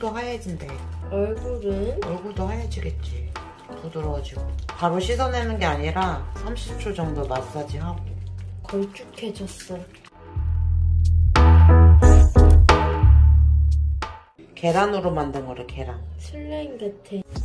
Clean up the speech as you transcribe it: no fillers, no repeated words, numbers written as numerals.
얼굴도 하얘진대. 얼굴도 하얘지겠지. 부드러워지고. 바로 씻어내는 게 아니라 30초 정도 마사지하고. 걸쭉해졌어. 계란으로 만든 거래, 계란. 슬라임 같아.